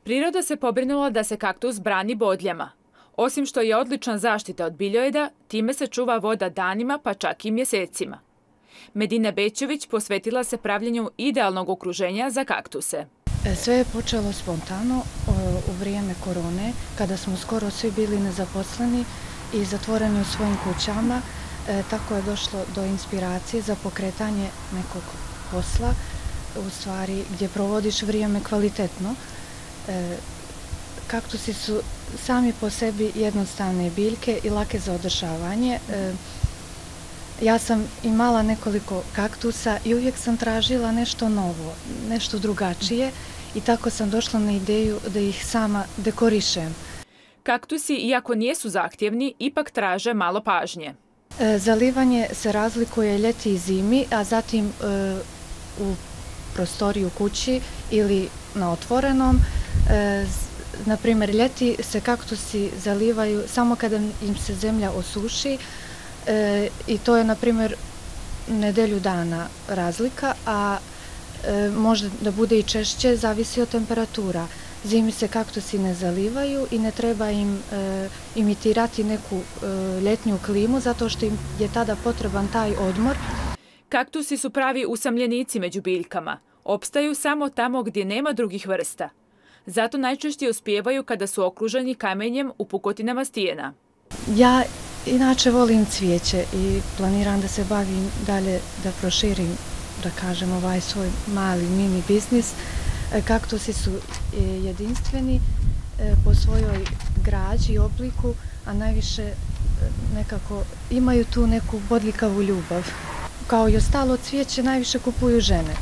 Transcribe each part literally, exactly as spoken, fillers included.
Priroda se pobrinula da se kaktus brani bodljama. Osim što je odlična zaštita od biljojeda, time se čuva voda danima pa čak i mjesecima. Medina Bećović posvetila se pravljenju idealnog okruženja za kaktuse. Sve je počelo spontano u vrijeme korone, kada smo skoro svi bili nezaposleni i zatvoreni u svojim kućama. Tako je došlo do inspiracije za pokretanje nekog posla, u stvari gdje provodiš vrijeme kvalitetno. Kaktusi su sami po sebi jednostavne biljke i lake za održavanje. Ja sam imala nekoliko kaktusa i uvijek sam tražila nešto novo, nešto drugačije i tako sam došla na ideju da ih sama dekorišem. Kaktusi, iako nijesu zahtjevni, ipak traže malo pažnje. Zalivanje se razlikuje ljeti i zimi, a zatim u prostoriji u kući ili na otvorenom. Na primjer, ljeti se kaktusi zalivaju samo kada im se zemlja osuši i to je, na primjer, nedelju dana razlika, a može da bude i češće, zavisi od temperatura. Zimi se kaktusi ne zalivaju i ne treba im imitirati neku ljetnju klimu zato što im je tada potreban taj odmor. Kaktusi su pravi usamljenici među biljkama. Opstaju samo tamo gdje nema drugih vrsta. Zato najčešće uspijevaju kada su okruženi kamenjem u pukotinama stijena. Ja inače volim cvijeće i planiram da se bavim dalje, da proširim, da kažem, ovaj svoj mali mini biznis. Kaktusi su jedinstveni po svojoj građi i obliku, a najviše nekako imaju tu neku bodljikavu ljubav. Kao i ostalo cvijeće najviše kupuju žene.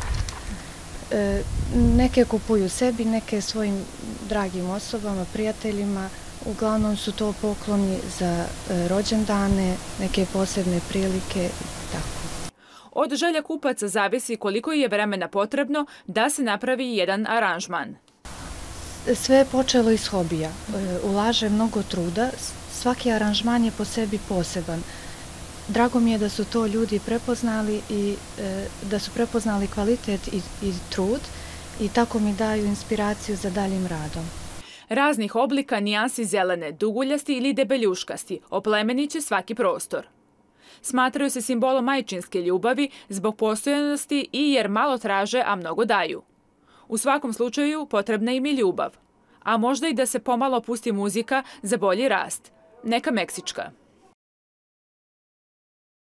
Neke kupuju sebi, neke svojim dragim osobama, prijateljima. Uglavnom su to pokloni za rođendane, neke posebne prilike i tako. Od želja kupaca zavisi koliko je vremena potrebno da se napravi jedan aranžman. Sve je počelo iz hobija. Ulaže mnogo truda, svaki aranžman je po sebi poseban. Drago mi je da su to ljudi prepoznali i da su prepoznali kvalitet i, i trud i tako mi daju inspiraciju za daljim radom. Raznih oblika, nijansi zelene, duguljasti ili debeljuškasti oplemeniće svaki prostor. Smatraju se simbolom majčinske ljubavi zbog postojanosti i jer malo traže, a mnogo daju. U svakom slučaju potrebna im je ljubav. A možda i da se pomalo pusti muzika za bolji rast. Neka meksička.